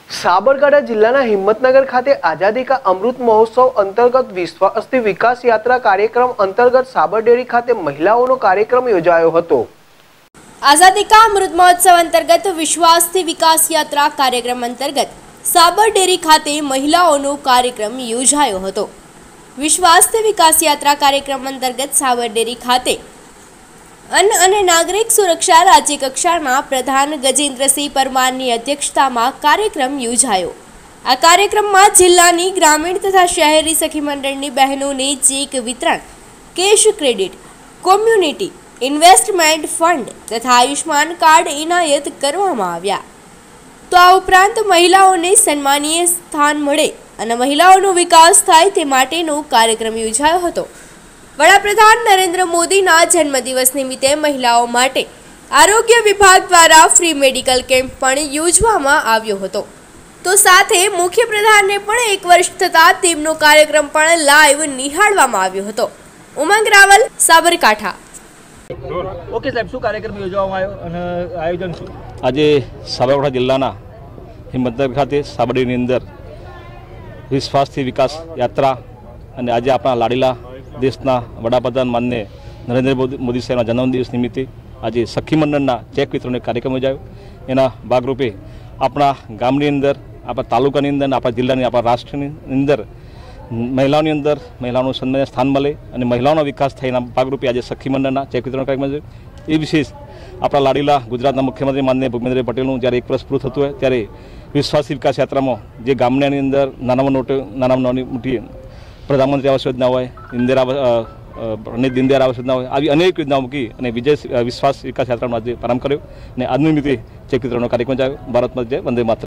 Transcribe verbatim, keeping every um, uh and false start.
साबरकांठा जिल्लाना हिम्मतनगर खाते आजादी का अमृत महोत्सव अंतर्गत विश्वासથી विकास यात्रा कार्यक्रम अंतर्गत साबर डेरी खाते महिलाओनो कार्यक्रम योजायो हतो। आजादी का अमृत महोत्सव अंतर्गत विश्वासથી विकास यात्रा कार्यक्रम अंतर्गत साबर डेरी खाते महिलाओनो कार्यक्रम योजायो हतो। विश्वासથી विकास यात्रा कार्यक्रम अंतर्गत साबर डेरी खाते अन्न અને નાગરિક સુરક્ષા રાજ્ય કક્ષાના પ્રધાન ગજેન્દ્રસિંહ પરમારની અધ્યક્ષતામાં કાર્યક્રમ યોજાયો। આ કાર્યક્રમમાં જિલ્લાની ગ્રામીણ તથા શહેરી સખી મંડળની બહેનોને ચેક વિતરણ, cash credit, community investment fund તથા આયુષ્માન કાર્ડ ઇનાયત કરવામાં આવ્યા। તો આ ઉપરાંત મહિલાઓને સન્માનીય સ્થાન મળે અને મહિલાઓનો વિકાસ થાય તે માટેનો કાર્યક્રમ યોજાયો હતો। वडाप्रधान नरेंद्र मोदी ना जन्मदिवस निमित्ते महिलाओं माटे आरोग्य विभाग द्वारा फ्री मेडिकल केम्प पण योजवामां आव्यो हतो। तो साथे मुख्य प्रधान ने पण एक वर्ष थता तेमनो कार्यक्रम पण लाइव निहाळवामां आव्यो हतो। उमंग रावल, साबरकांठा। ओके साहेब, शुं कार्यक्रम योजवामां आव्यो अने आयोजन शुं? आजे साबरकांठा जिल्लाना हिम्मतनगर खाते साबरडेरीनी अंदर विश्वासથી विकास यात्रा अने आजे आपणा लाडीला देशना वडाप्रधान माननीय नरेंद्र मोदी साहेबना जन्मदिवस निमित्ते आज सखी मंडळना चेक वितरण कार्यक्रम योजायो। एना भागरूपे अपना गामनी अंदर, आपणा तालुकानी अंदर, आपणा जिल्लानी, आपणा राष्ट्रनी अंदर महिलाओनी अंदर महिलाओनुं सन्मानित स्थान मळे अने महिलाओनो विकास थाय एना भागरूपे आज सखी मंडळना चेक वितरण कार्यक्रम योजायो। ए विशेष अपना लाडीला गुजरातना मुख्यमंत्री माननीय भूपेन्द्र पटेलनुं ज्यारे एक वर्ष पूरुं थतुं होय त्यारे विश्वास विकास यात्रामां जे गामनी अंदर नानामां मोटी नानामां नानी मोटी प्रधानमंत्री आवास योजना होय, इंदिरा पंडित दीनदयाल आवास योजना होय, આવી અનેક યોજનાઓ મૂકી અને વિજય વિશ્વાસ વિકાસ યાત્રાનો આજે પ્રારંભ કર્યો અને આજ નિમિત્તે ચેક વિતરણનો કાર્યક્રમ યોજાયો। ભારત માતા જય, વંદે માતરમ।